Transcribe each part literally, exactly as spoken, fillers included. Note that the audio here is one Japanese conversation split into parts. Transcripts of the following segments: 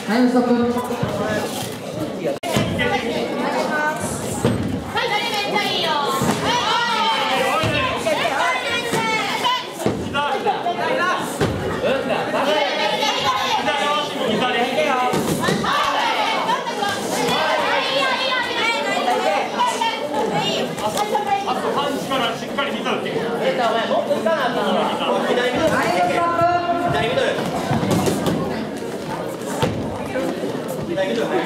タイムストップ。 しっかり見たって。 お前もっといかなあかんわ。左ミドル。左ミドル。左ミドル。はい。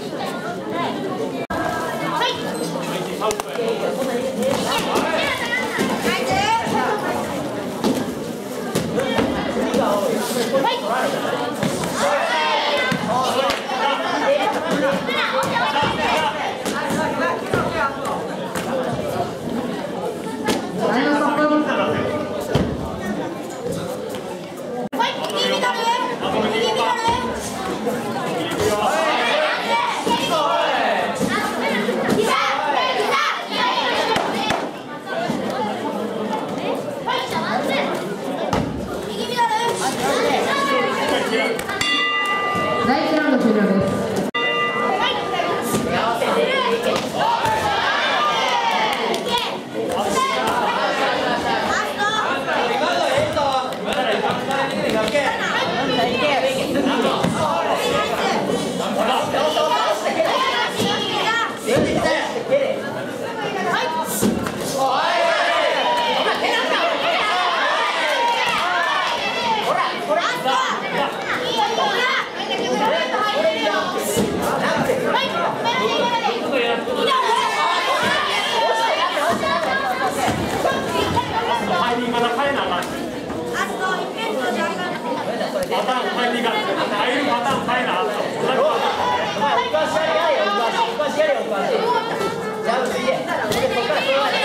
第一ラウンド終了です。 パターン変えにが入るパターン変えな。お前浮かしやれよ、浮かしやれよ、浮かし。じゃあついて。そこからそれはね。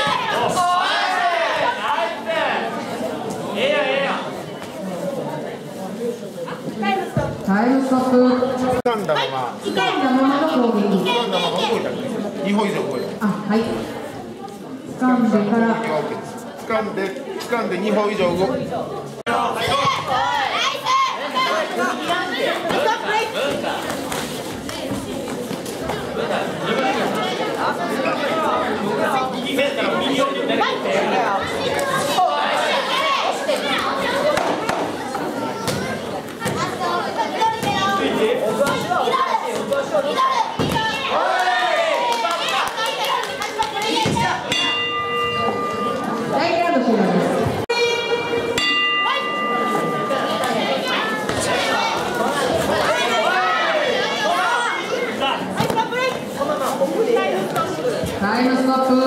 ええやんええやん。 タイムストップ。 掴んだまま。 掴んだままの攻撃。 掴んだまま動いた。にほん以上動いた。 あ、はい。掴んでから。 掴んで掴んでにほん以上動く。 第一ラウンド終了です。タイムストップ。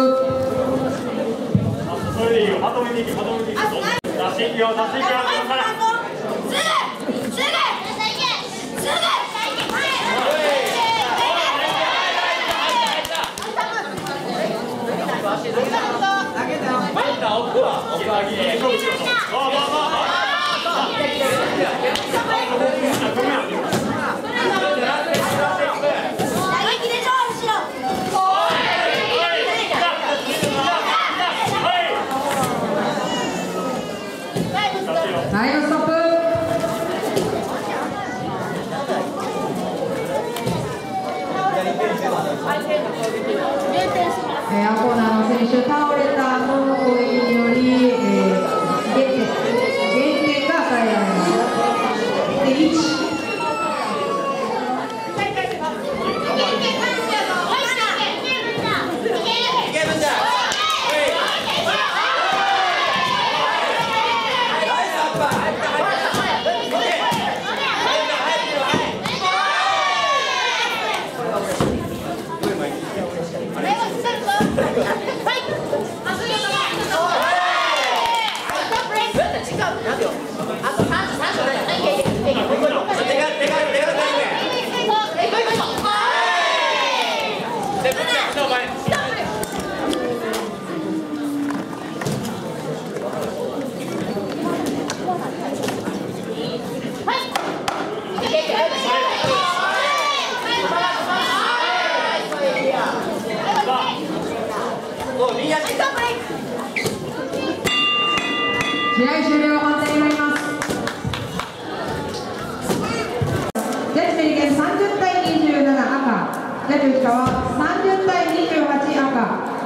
それでいいよ。まとめていけ、まとめていけ。出していくよ、出していくよ。 タイムストップ。えー、アコーナーの選手倒れた後の攻撃により、えー、減点減点が与えられます。でいち。試合終了判定になります。ジャッジメリケンさん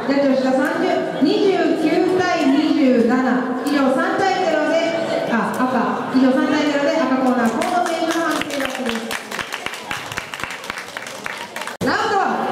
ジャッジをしたにじゅうきゅうたいにじゅうなな、以上さんたいゼロで、あ、赤、以上さんたいゼロで赤コーナー、河野選手の判定が来ます。ラウンドは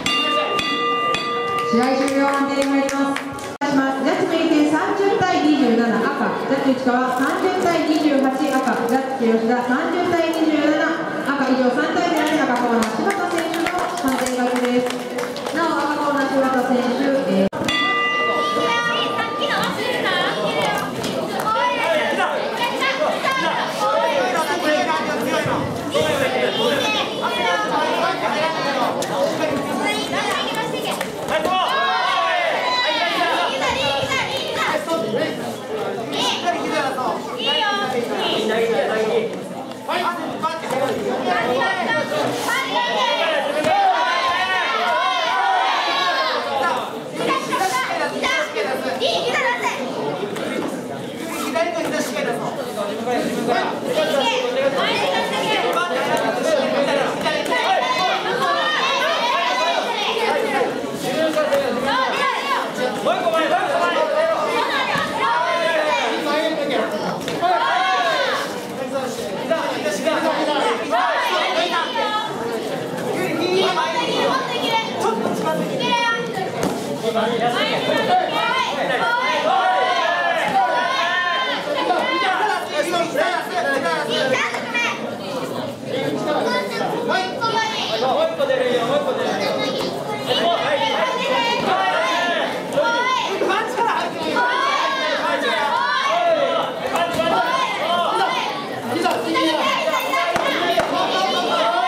試合終了判定に入ります。ジャッジメイテさんじゅうたいにじゅううなな、赤ジャッジ内川さんじゅうたいにじゅうはち、赤ジャッジ吉田さんじゅうたいにじゅうなな、赤以上さんたいゼロで赤コーナー柴田選手の判定勝ちです。なお赤コーナー柴田選手、えー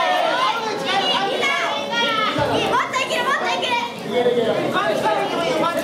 いけるいける。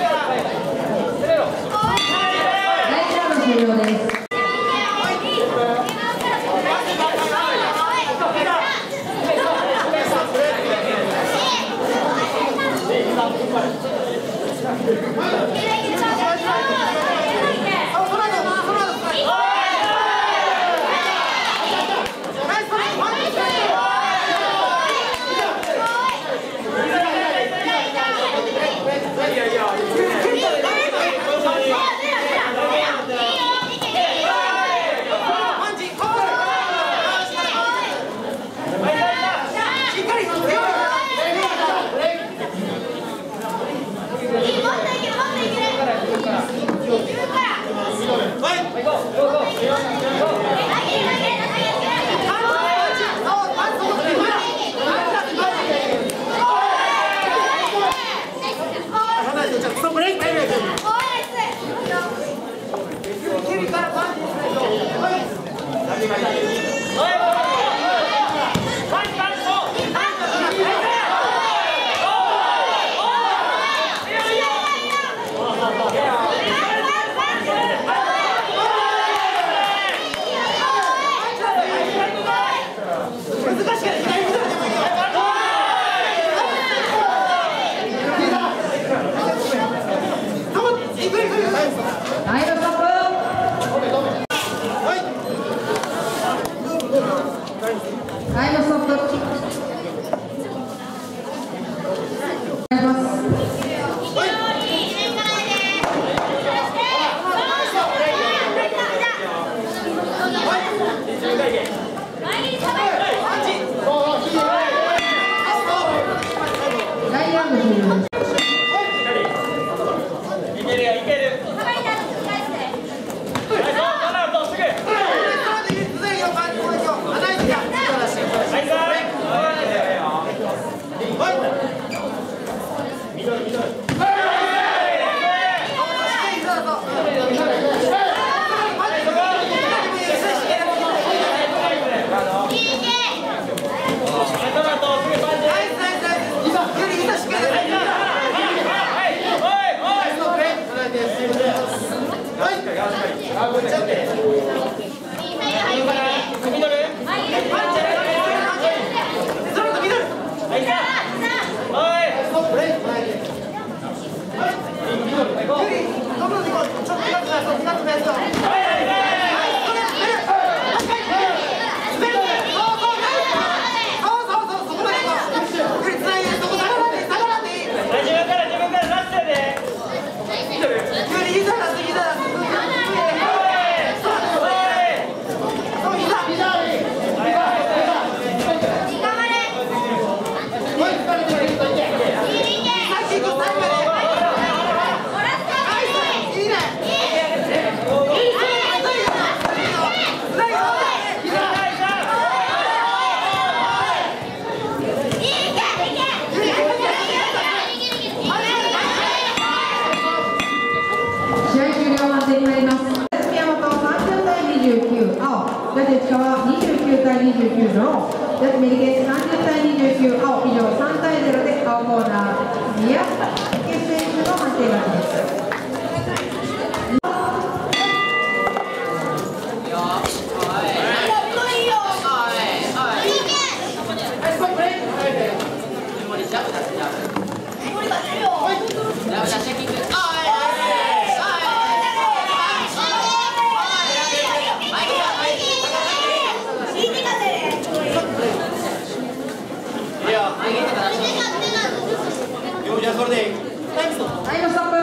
よじゃあそれでタイムストップ。 タイムストップ。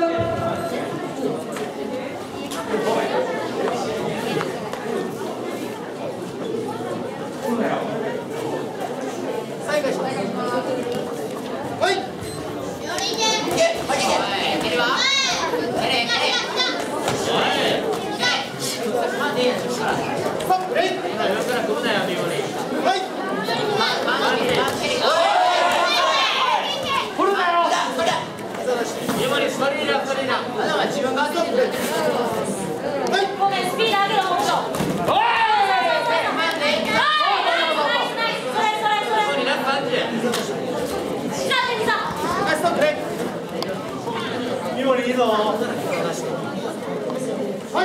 再開します。はい。自分がストップ。はい。 ごめん、スピード上げろ、もっと。おい。それそれそれ。それな感じ。ストップ。 ミモリいいぞ。 はい。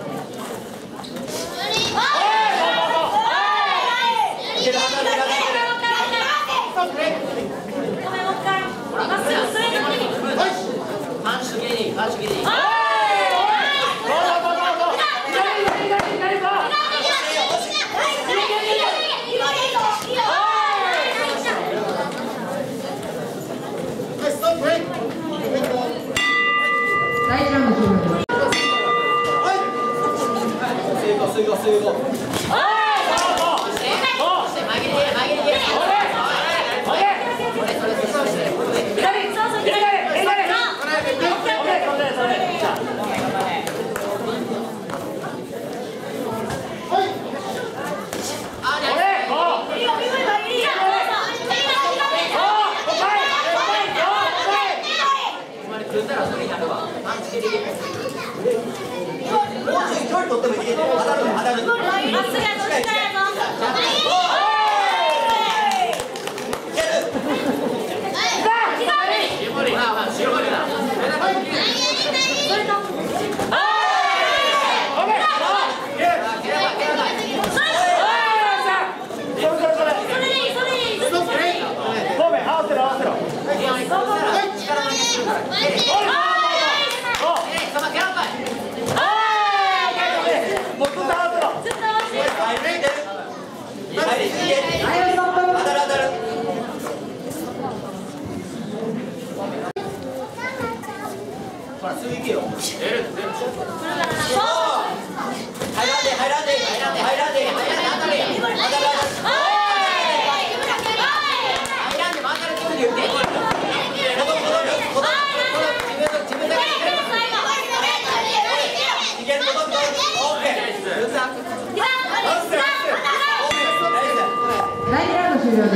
第一ラウンド終了です。終了です。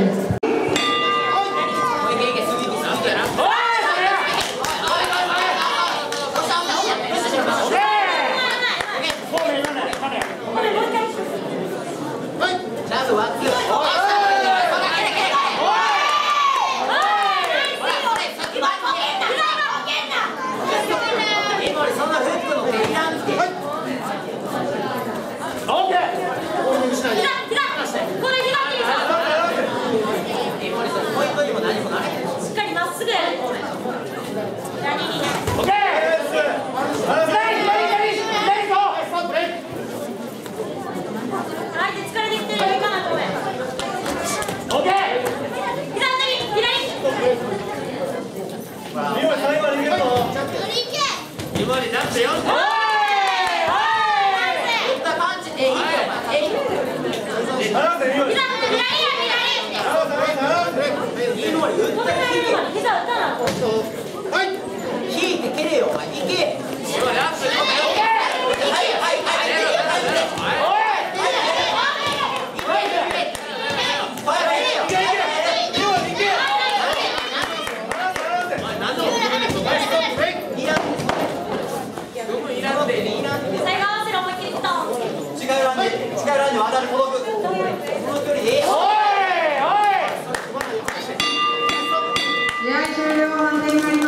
試合終了判定になります。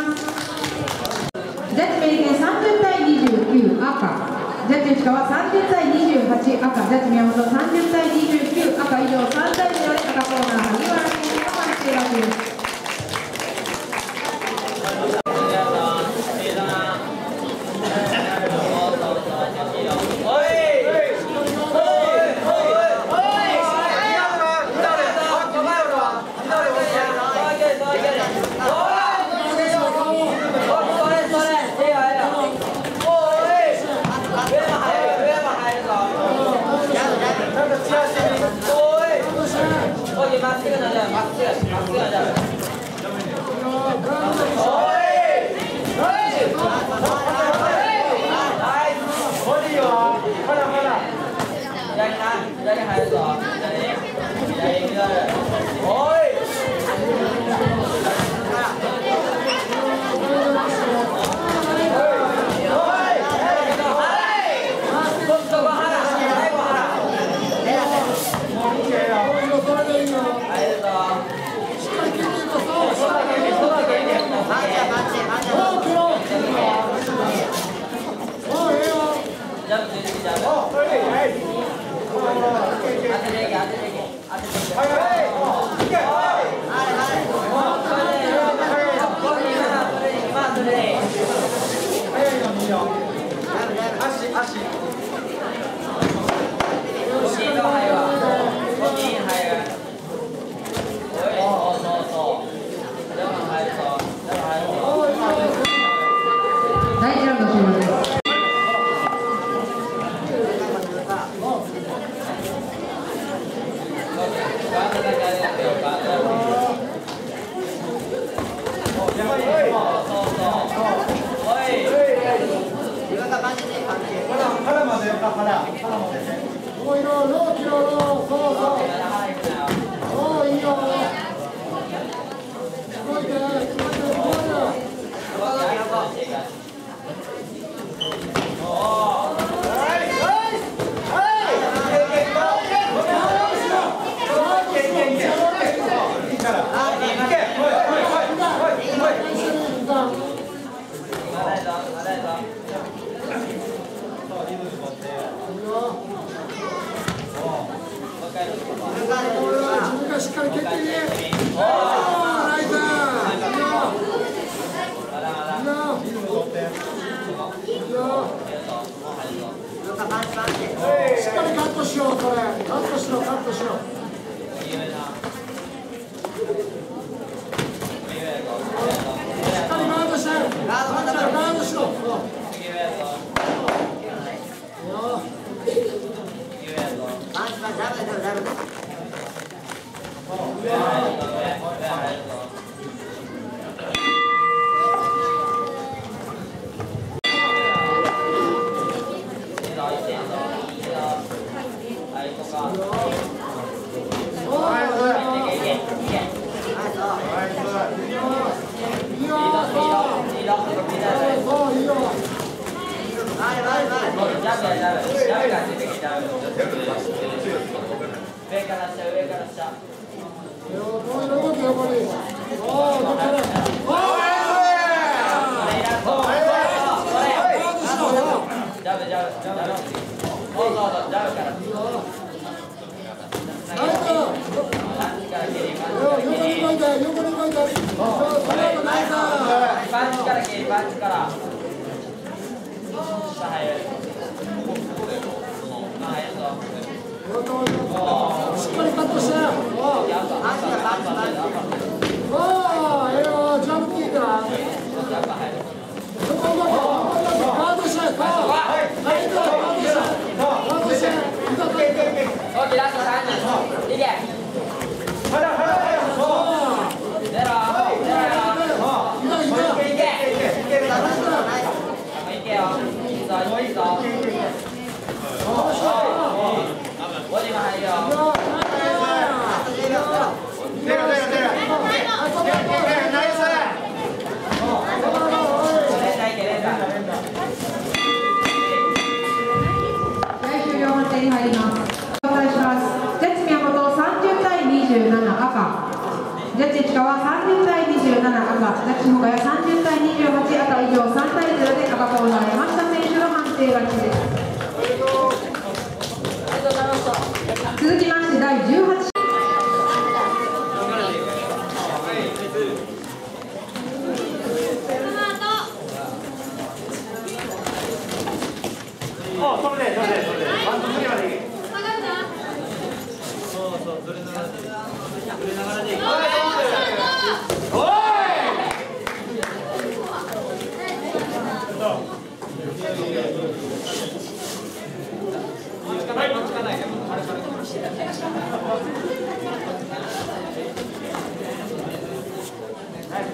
はい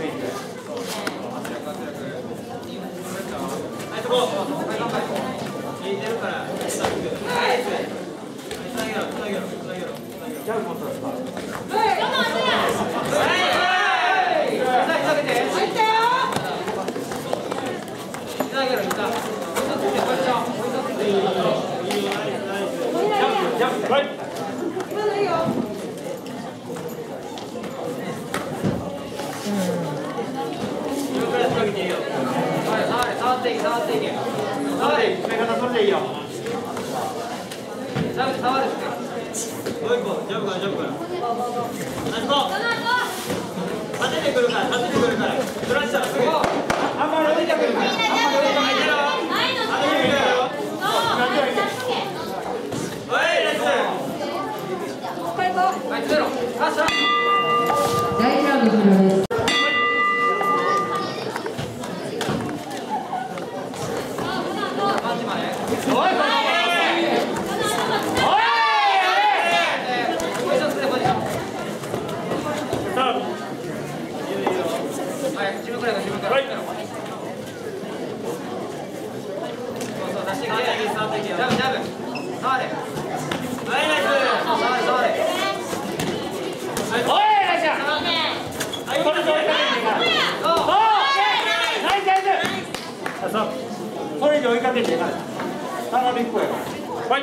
それ以上追いかけていかない。頼みっこやから。はい。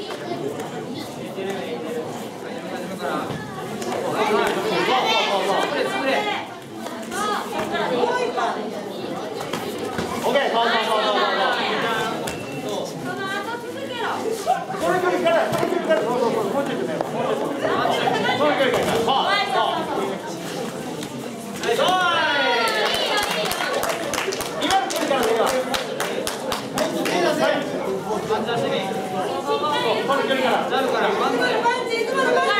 オッケー、そうそうそうそうそう。この距離から、この距離から、そうそうそう、もうちょっとね、もうちょっとね。この距離から、そうそう。今の距離からでいいわ。この距離から。なるから。パンチ、いつものパンチ。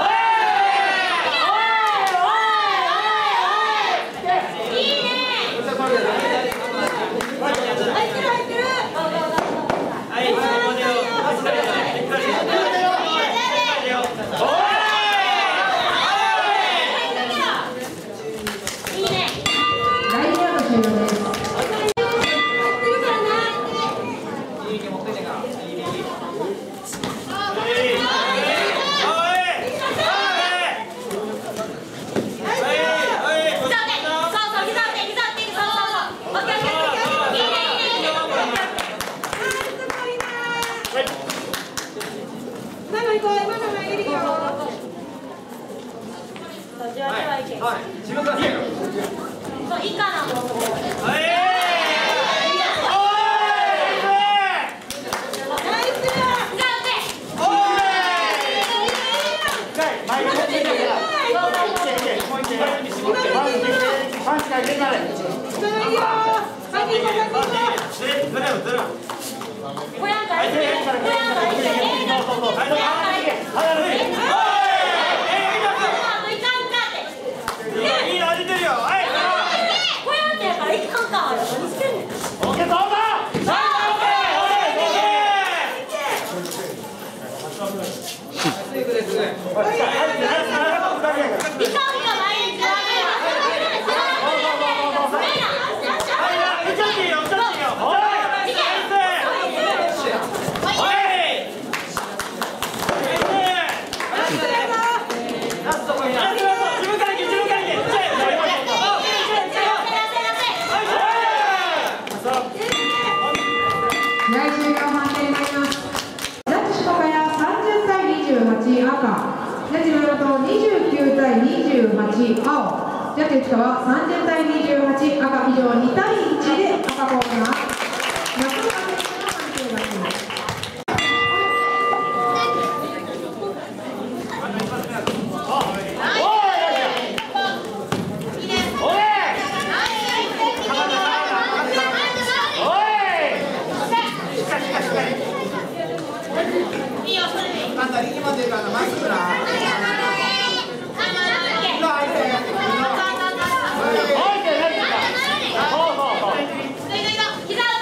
ジャケットはさんじゅうたいにじゅうはち、赤以上にたいいちで赤コーナー、中村選手の判定がします。膝を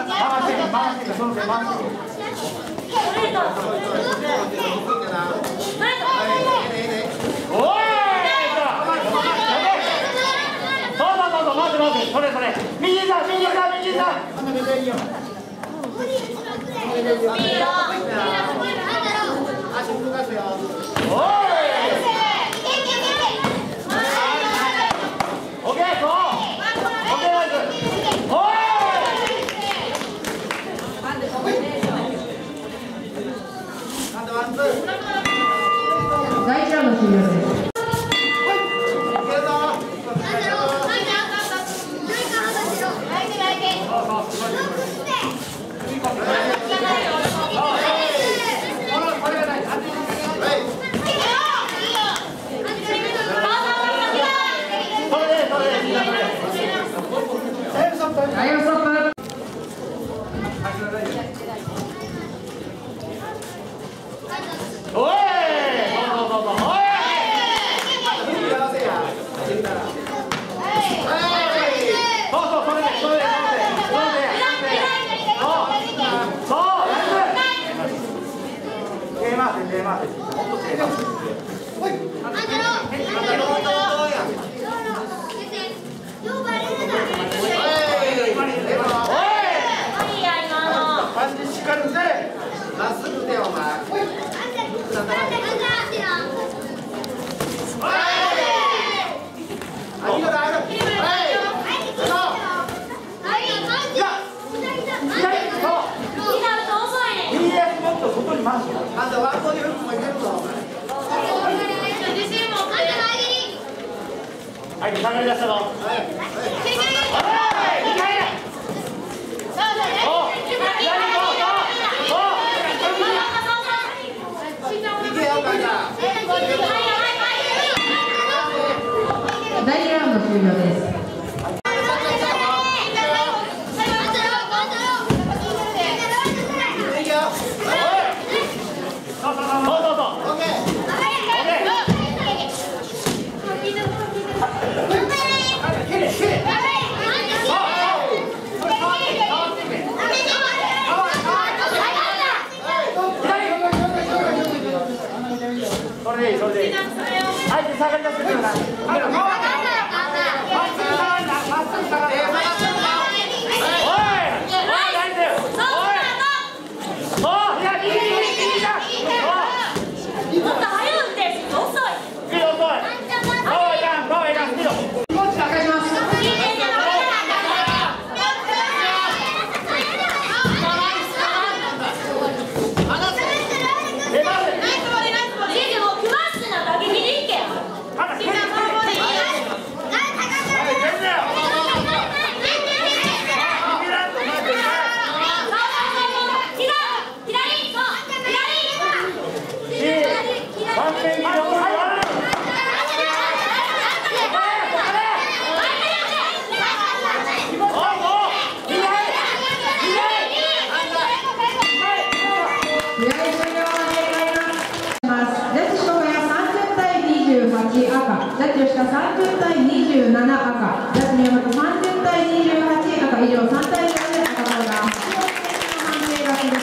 それそれ右だ右だ右だ第一ラウンド終了です。 はい、下がり出したぞ。 第二ラウンド終了です。 それでいい、それでいい。相手下がり出してくるな。 ジャッジ吉田さんじゅうたいにじゅうなな赤、ジャッジ宮本さんじゅうたいにじゅうはち赤、以上さんたいゼロで赤コーナー橋本選手の判定勝ちです。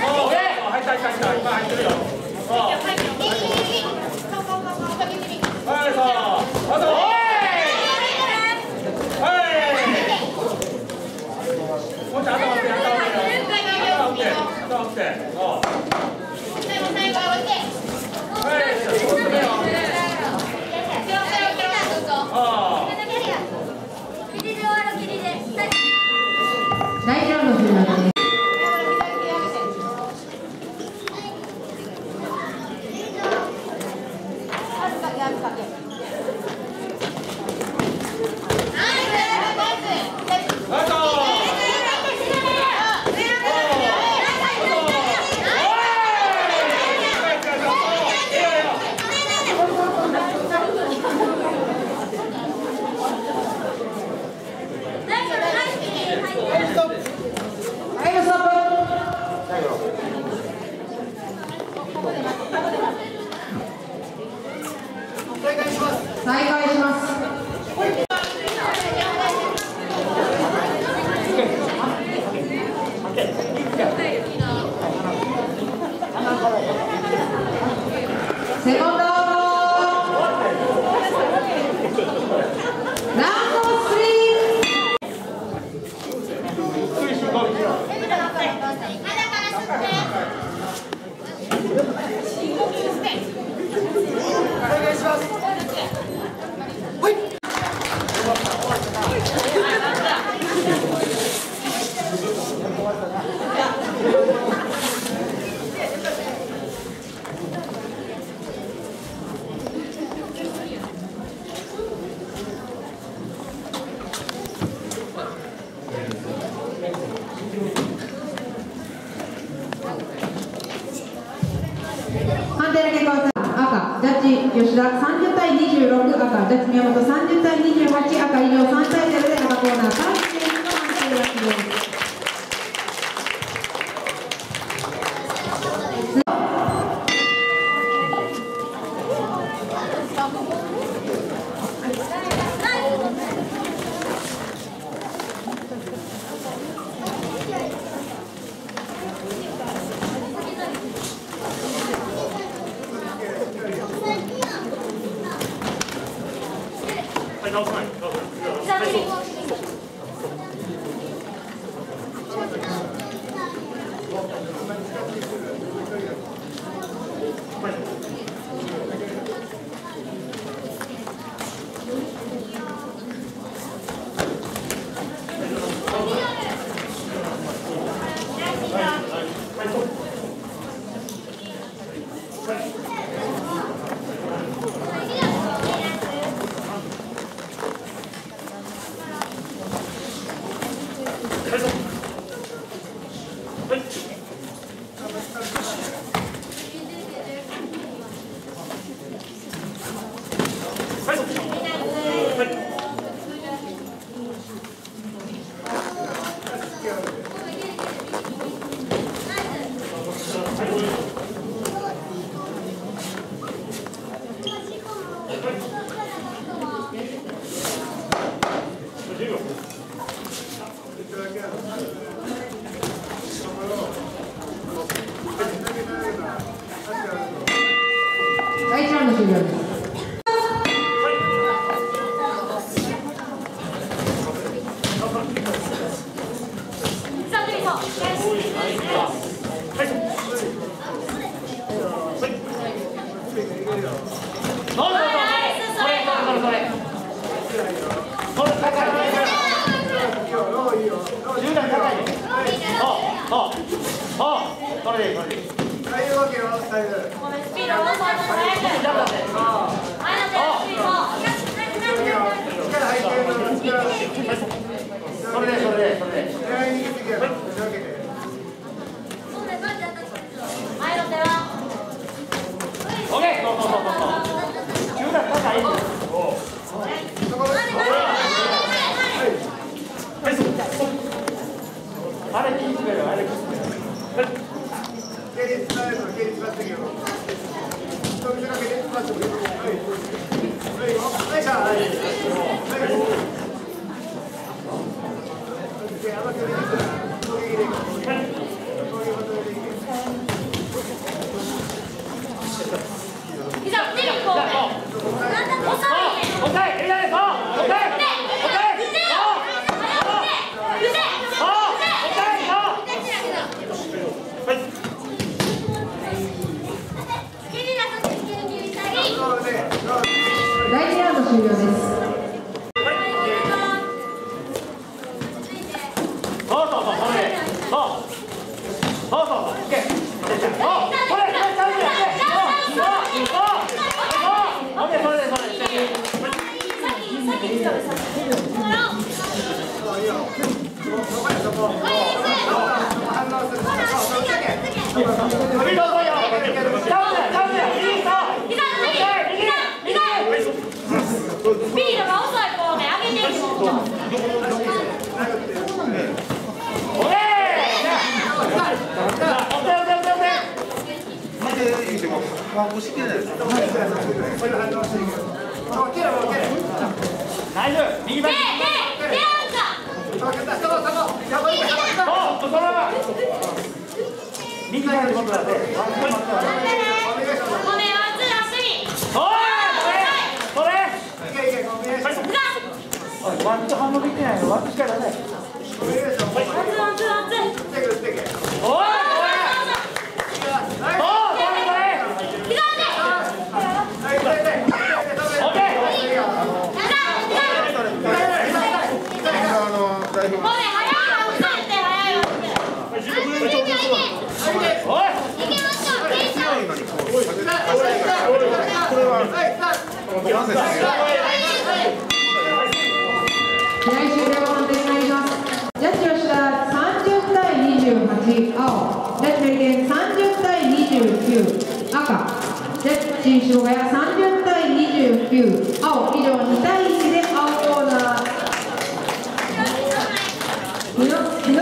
はい第一ラウンド終了です。再開します。セコンドラウンドスリー。 お願いします。 判定の結果は赤、ジャッジ吉田さんじゅうたいにじゅうろく、赤、ジャッジ宮本さんじゅうたいにじゅうはち、赤以上さんたいゼロで赤コーナーパー選手の判定が終了です。 直さない。直さない。 第一ラウンド終了です。 それでそれでそれで。 前の手は。 オッケー。そうそうそうそう。中段高い。あれ聞いてくれよ。あれ聞いてくれよ。蹴りつられるの蹴りつらってけど。一人だけでつらってくれる。はい。はい。はい。はい。 はい。 終了です。 そうそうそう、それで。そう。そうそうそう、オッケー。そう、これ、これ、ちゃんとやって。そう、そう、そう、そう。オッケー、それで、それで。 スピードが遅い子をね、上げていくの。 大丈夫、右バック。右バック持ってください。ワンと反応できてないの、ワンとしか出ない。おい、おい。 試合終了判定になります。ジャッジ吉田さんじゅうたいにじゅうはち、青。ジャッジメリケンさんじゅうたいにじゅうきゅう、赤。ジャッジ下ヶ谷さんじゅうたいにじゅうきゅう、青。以上にたいいちで青コーナー。日野日野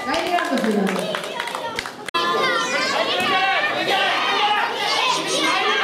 第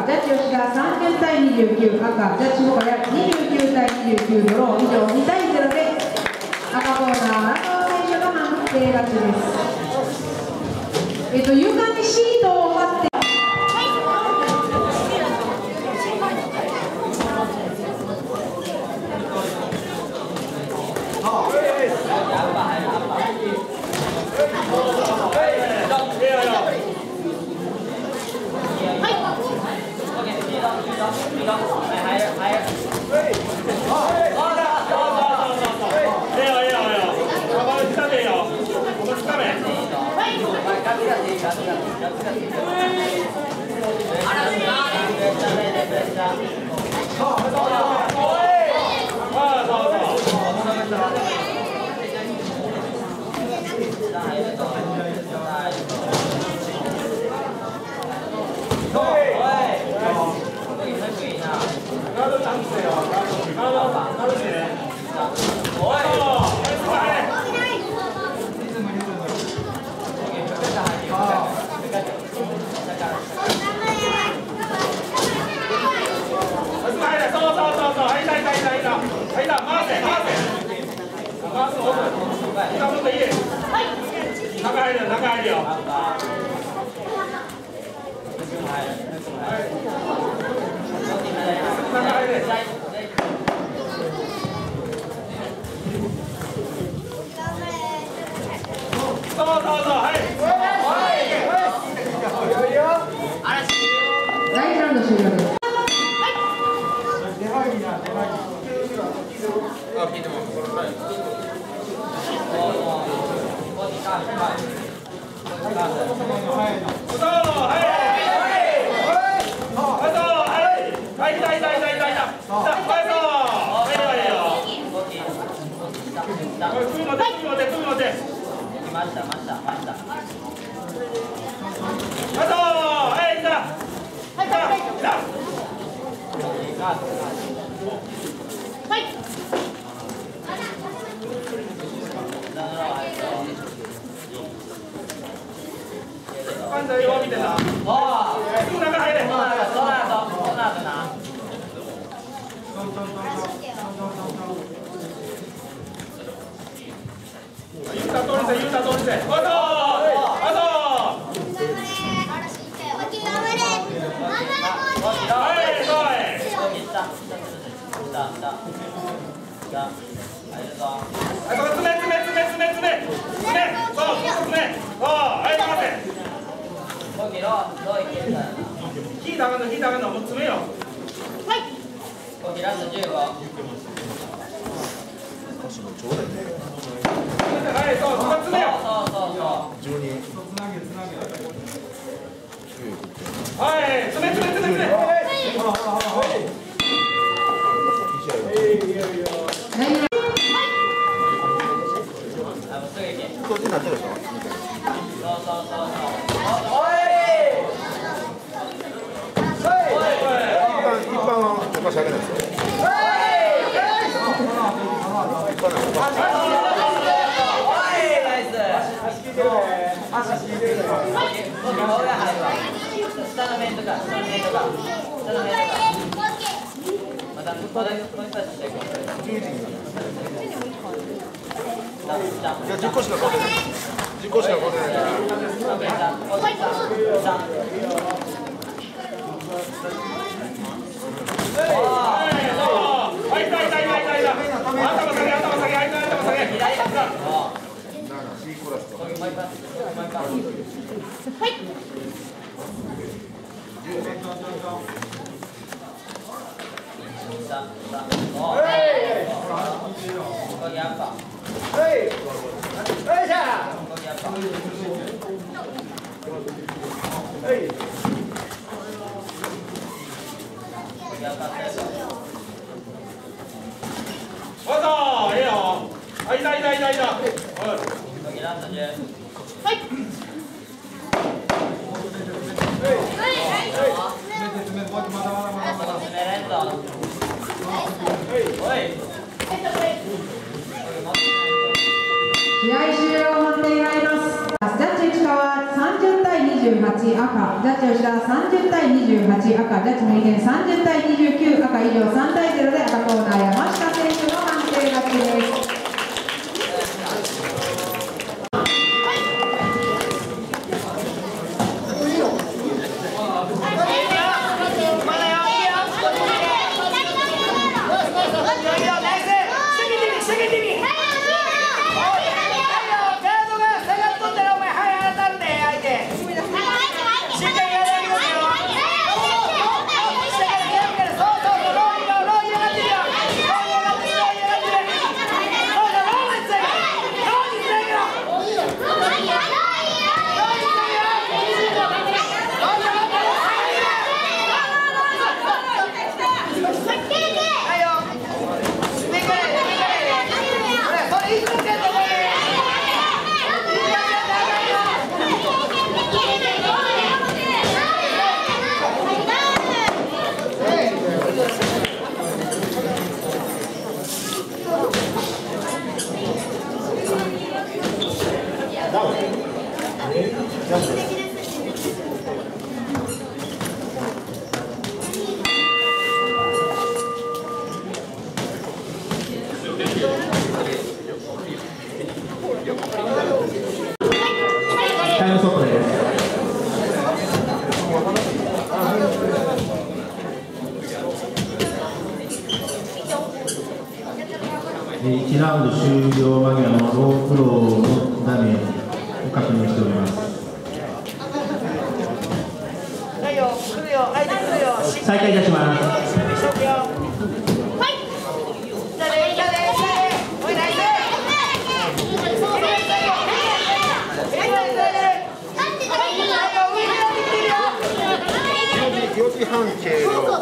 ジャッジ吉田さんじゅうたいにじゅうきゅう、赤ジャッジ岡谷にじゅうきゅうたいにじゅうきゅう、ドロー以上にたいゼロで赤コーナー荒川選手が判定勝ちです。えっと床にシートを貼って。試合終了判定があります。ジャッジ石川さんじゅうたいにじゅうじゅうはち、赤、ジャッジ吉田さんじゅうたいにじゅうはち、赤、ジャッジ三重県さんじゅうたいにじゅうきゅう、赤以上さんたいゼロで赤コーナー山下選手の判定勝ちです。 タイムストップです。いちラウンド終了間際のローフローのダメージを確認しております。再開いたします。 よじはん計の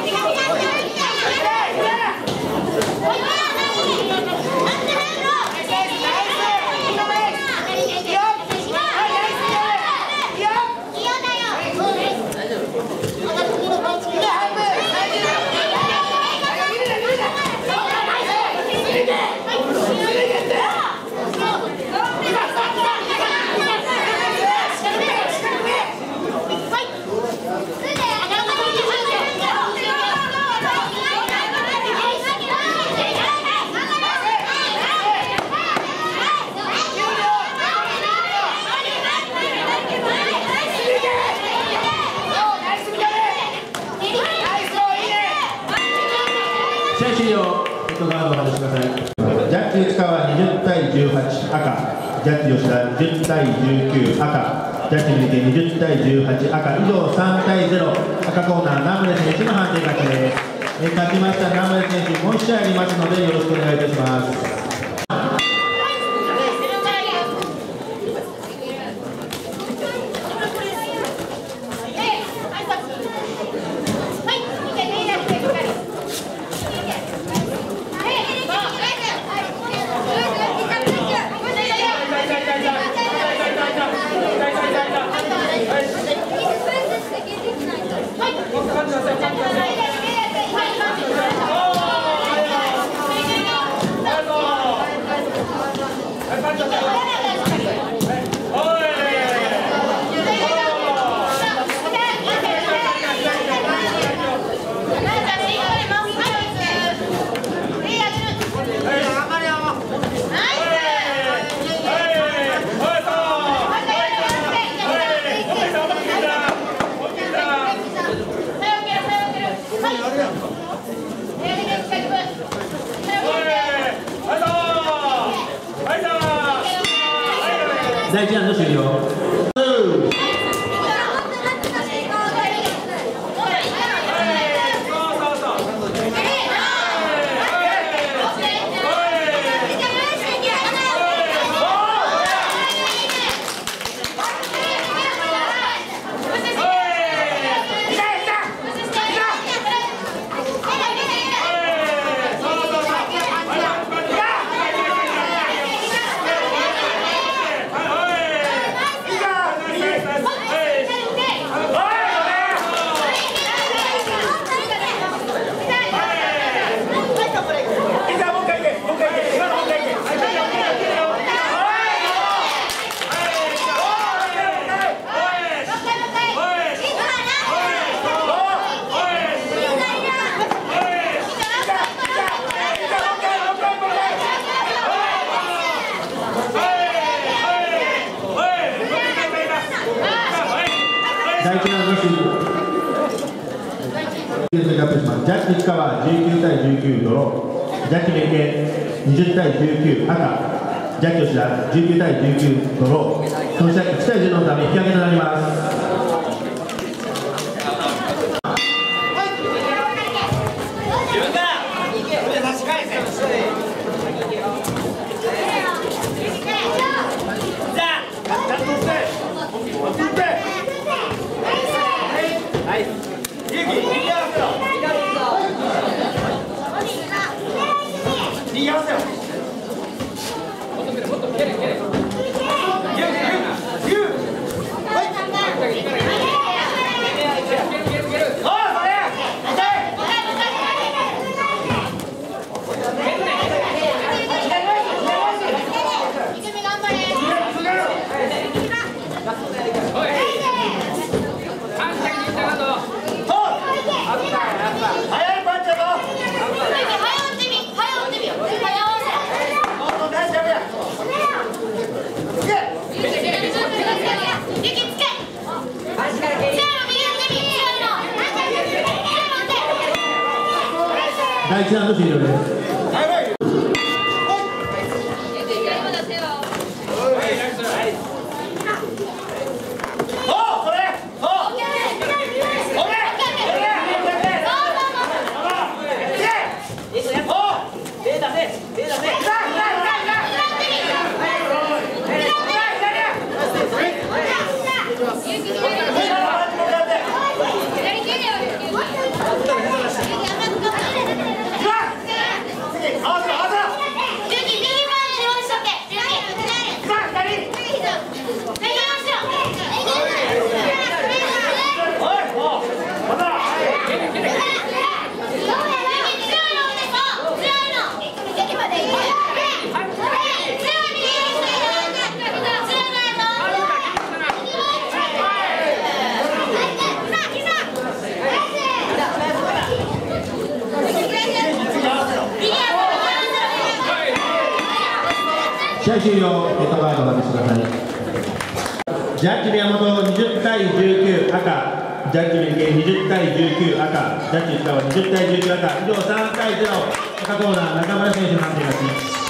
試合終了。ヘッドガードを外してください。ジャッジ内川にじゅうたいじゅうはち、赤。ジャッジ吉田にじゅうたいじゅうきゅう、赤。ジャッジ三重県にじゅうたいじゅうはち、赤。以上さんたいゼロ。赤コーナーナムレ選手の判定勝ちです。え勝ちましたナムレ選手、もういち試合ありますのでよろしくお願いいたします。第一ラウンド終了。 はい第一ラウンド終了。ジャッジ市川じゅうきゅうたいじゅうきゅうドロー、ジャッジ明慶にじゅうたいじゅうきゅう赤、ジャッジ吉田じゅうきゅうたいじゅうきゅうドロー、その試合いちたいじゅうのため引き分けとなります。第一ラウンド終了です。試合終了、レッドカードを外してください。ジャッジ宮本にじゅうたいじゅうきゅう赤、ジャッジ明慶にじゅうたいじゅうきゅう赤、ジャッジ石川にじゅうたいじゅうきゅう赤、以上さんたいゼロ、赤コーナー中村選手の判定勝ち。